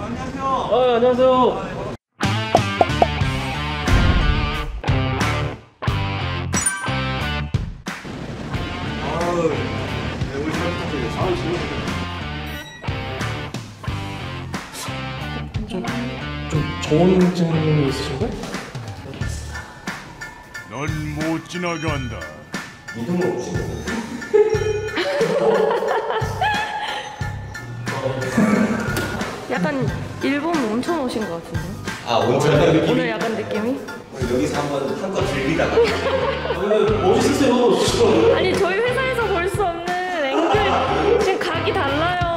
안녕하세요. 안녕하세요. 좀 저온증이 있으신가요? 넌 못 지나간다. 이동을 오시는 약간 일본 온천 오신 것 같은데. 아, 온천 느낌? 오늘 약간 느낌이? 여기서 한껏 즐기다가 멋있으세요. 아니 저희 회사에서 볼 수 없는 앵글 지금 각이 달라요.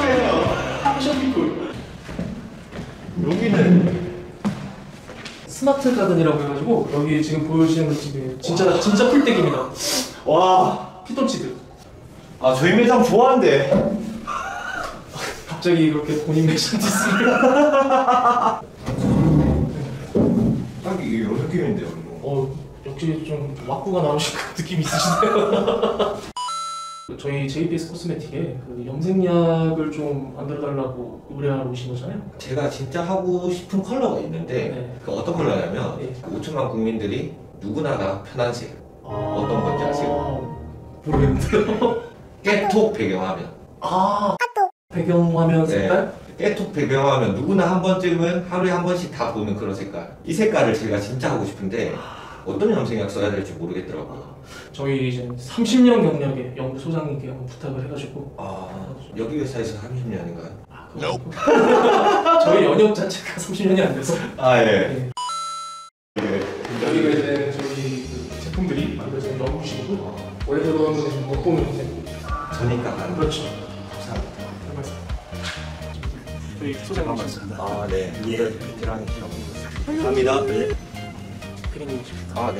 여기는 스마트 가든이라고 해가지고 여기 지금 보여주시는 집이 진짜 풀떼기입니다. 와, 피톤치드. 아, 저희 매장 좋아한대. 갑자기 그렇게 본인 매장 디스를. 딱 이게 이런 느낌인데요. 역시 좀 왁구가 나오신 느낌이 있으시네요. 저희 JPS 코스메틱에 그 염색약을 좀 만들어달라고 의뢰하러 오신 거잖아요. 제가 진짜 하고 싶은 컬러가 있는데 네. 그 어떤 컬러냐면 네. 5천만 국민들이 누구나가 편한 색. 어떤 건지 아세요? 모르겠는데요. 깨톡 배경화면. 배경화면 색깔? 깨톡 배경화면 누구나 한 번쯤은 하루에 한 번씩 다 보는 그런 색깔. 이 색깔을 제가 진짜 하고 싶은데 어떤 염색약 써야 될지 모르겠더라고요. 저희 이제 30년 경력의 연구소장님께 한번 부탁을 해가지고. 여기 회사에서 30년인가요? 저희 연역 자체가 30년이 안 돼서. 예. 여기가 이제 저희 그 제품들이 만들어진 연구실이고 원래대로는 못 보는 이제. 저니까 가는. 그렇죠. 감사합니다. 별 말씀. 저희 소장님 맞습니다. 네. 베테랑이 감사합니다. 네. 피디님이십니다. 네.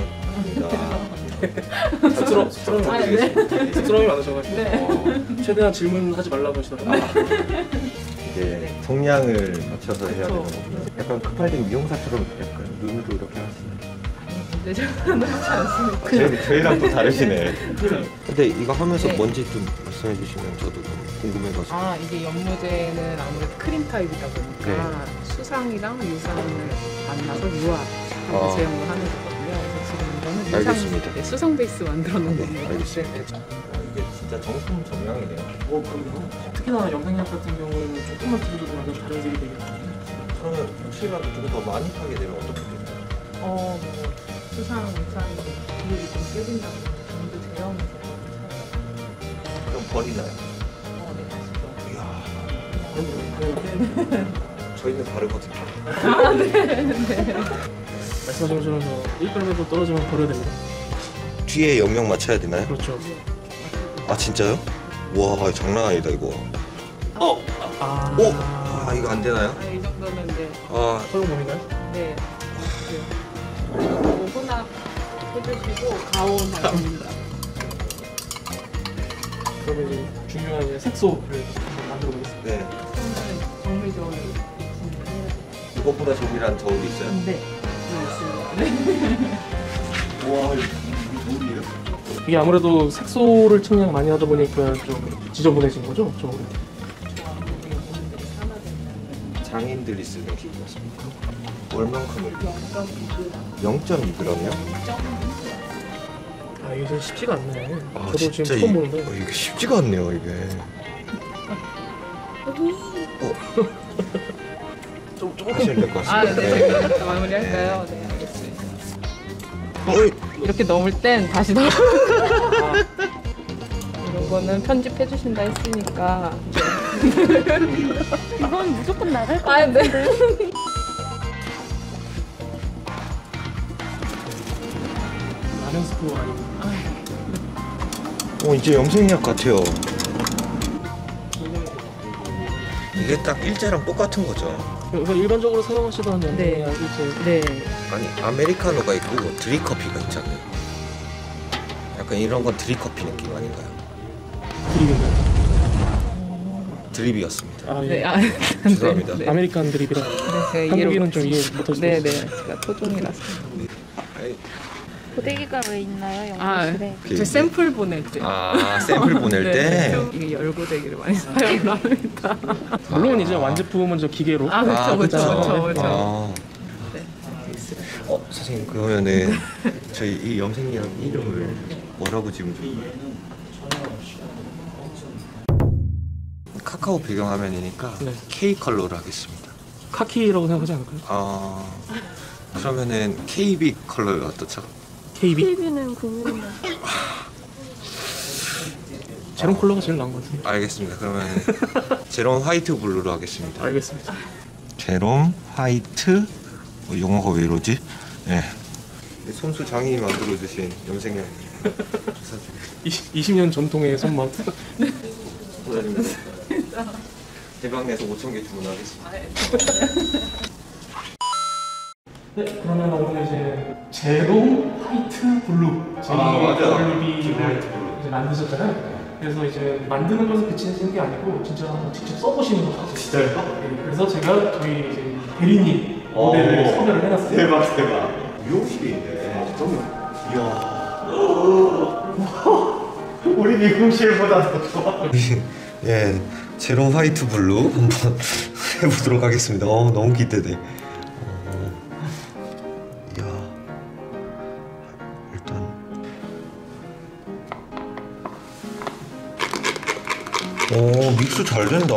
쑥스러움이 많으셔가지고 최대한 질문하지 말라고 하시더라고요. 이제 성량을 맞춰서 해야 되는 거고 약간 급할 때 미용사처럼 약간 눈으로 이렇게 하시는. 네, 저는 하지 않습니다. 저희랑 또 다르시네. 근데 이거 하면서 뭔지 좀 말씀해 주시면 저도 좀 궁금해가지고. 이게 연무제는 아무래도 크림 타입이다 보니까 수상이랑 유산을 만나서 유화하고 제형을 하는 거거든요. 그래서 지금 이거는 알겠습니다. 수상 베이스 만들어 놓은 겁니다. 알겠습니다. 이게 진짜 정품 정량이네요. 그럼요. 특히나 염색약 같은 경우에는 조금만 틀어도 완전 다른 색이 되기 때문에. 그러면 혹시라도 좀 더 많이 타게 되면 어떻게 될까요? 뭐 수상, 유산이 비율이 좀 깨진다고 정도 제형에서 그럼 버리나요? 네, 다시죠. 저희는 다르거든요. 말씀하신 것처럼 1g에도 떨어지면 버려야 됩니다. 뒤에 영역 맞춰야 되나요? 그렇죠. 아 진짜요? 와 장난 아니다 이거. 이거 안 되나요? 이 정도면 이제 허용범인가요? 네. 그리고 혼합 해주시고 가온 하십니다. 그러면 이제 중요한 이제 색소를 한번 만들어 보겠습니다. 네. 정밀적으로 이것보다 저기란 저울이 있어요? 네. 와 이게 저울이에요? 이게 아무래도 색소를 측량 많이 하다 보니까 좀 지저분해진 거죠? 저울이. 장인들이 쓰는 기구 같습니다. 얼만큼을? 0.2g이요? 이게 진짜 쉽지가 않네. 저도 진짜 지금 처음 보는데. 이게 쉽지가 않네요 이게. 조금 하시면 될 것 같습니다. 네. 마무리할까요? 네, 알겠습니다. 이렇게 넘을 땐 다시 넘어. 이런 거는 편집해 주신다 했으니까. 이건 무조건 나갈 것 같은데. 네. 라면 스프 아니고. 이제 염색약 같아요. 이게 딱 일제랑 똑같은 거죠. 그래서 일반적으로 사용하시던 네. 염색약이 이제 네. 아니 아메리카노가 있고 드립커피가 있잖아요. 약간 이런 건 드립커피 느낌 아닌가요? 드립인가요? 드립이었습니다. 예. 죄송합니다. 네. 아메리칸 드립이라 제가 한국인은 좀 이해 못할 수도 네네. 있어요. 제가 토종이라서. 고데기가 왜 있나요, 아, 연구실에? 제 샘플 보낼 때. 아 샘플 보낼 때. 이게 열고데기를 많이 사용을 합니다. 물론 이제 완제품은 저 기계로. 아, 그렇죠, 그렇죠, 그쵸. 그렇죠, 그렇죠. 아. 선생님 그러면은 저희 이 염색약 이름을 뭐라고 지금 좀 카카오 배경 화면이니까 네. K 컬러로 하겠습니다. 카키라고 생각하지 않을까요? 아 그러면은 KB 컬러 어떻죠? KB? TV는 국민만. 제롬 컬러가 제일 나은 것 같은데. 알겠습니다. 그러면 제롬 화이트 블루로 하겠습니다. 알겠습니다. 제롬 화이트 영어가 왜 이러지? 예. 손수 장인이 만들어주신 염색약 20년 전통의 손맛. 부탁드립니다. 대박 내서 5,000개 주문하겠습니다. 네, 그러면 오늘 이제 제롬 화이트 블루 맞아. 블루비를 이제 만드셨잖아요. 그래서 이제 만드는 것을 그치는 게 아니고 진짜 한번 직접 써보시는 거죠. 진짜요? 네, 그래서 제가 저희 이제 대리님 모델을 섭외를 해놨어요. 대박. 미용실이 있네. 이야. 우리 미용실보다 더 좋아. 예, 제롬 화이트 블루 한번 해보도록 하겠습니다. 너무 기대돼. 이야. 일단. 믹스 잘 된다.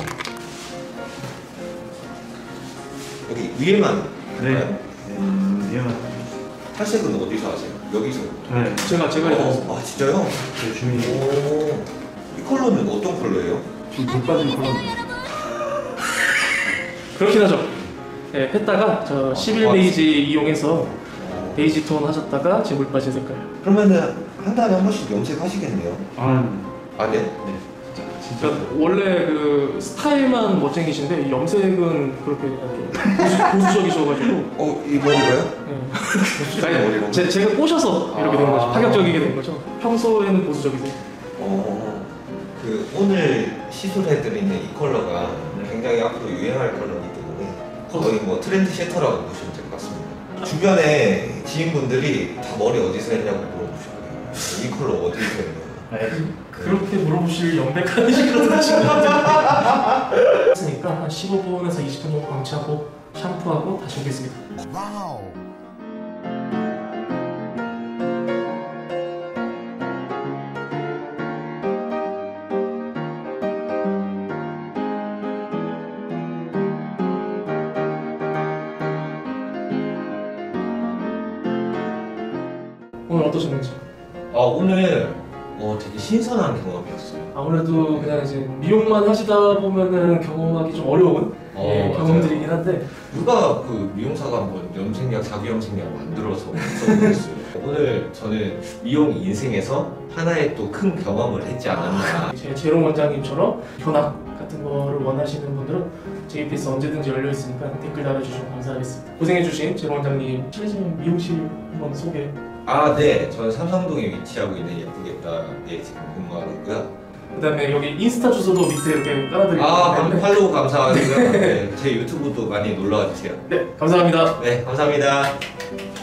여기 위에만. 네. 위험한. 탈색은 어디서 하세요? 여기서? 네. 제가 해드렸어요. 아 진짜요? 제 주민이 이 컬러는 어떤 컬러예요? 지금 불 빠진 컬러입니다. 그렇긴 하죠. 네, 했다가 저 11베이지 이용해서 베이지 톤 하셨다가 지금 물 빠진 색깔. 그러면은 한 달에 한 번씩 염색하시겠네요? 아, 네? 네. 그러니까 원래 그 스타일만 멋쟁이신데 염색은 그렇게 보수적이셔가지고. 이 머리가요? 네. 아니, 제가 꼬셔서 이렇게 된 거죠. 파격적이게 된 거죠. 평소에는 보수적이세요. 그 오늘 시술해드리는 이 컬러가 굉장히 앞으로 유행할 컬러이기 때문에 거의 뭐 트렌드 쉐터라고 보시면 될 것 같습니다. 주변에 지인분들이 다 머리 어디서 했냐고 물어보시고요. 이 컬러 어디서 했냐고. 그렇게 물어보실 연백한 시간을 친구한테 했으니까 한 15분에서 20분 정도 방치하고 샴푸하고 다시 오겠습니다. 오늘 어떠셨는지? 오늘 되게 신선한 경험이었어요. 아무래도 그냥 이제 미용만 하시다 보면은 경험하기 좀 어려운 경험들이긴 한데 누가 그 미용사가 한번 염색약, 자기 염색약 만들어서 써보겠어요. 오늘 저는 미용 인생에서 하나의 또 큰 경험을 했지 않았나. 제 제롬 원장님처럼 변화 같은 거를 원하시는 분들은 JPS 언제든지 열려 있으니까 댓글 달아주시면 감사하겠습니다. 고생해주신 제롬 원장님 실례지만 미용실 한번 소개. 네. 저는 삼성동에 위치하고 있는 예쁘겠다에 지금 근무하고 있고요. 그다음에 여기 인스타 주소도 밑에 이렇게 깔아드리고 팔로우 감사하고요. 네, 제 유튜브도 많이 놀러와 주세요. 네, 감사합니다. 네, 감사합니다.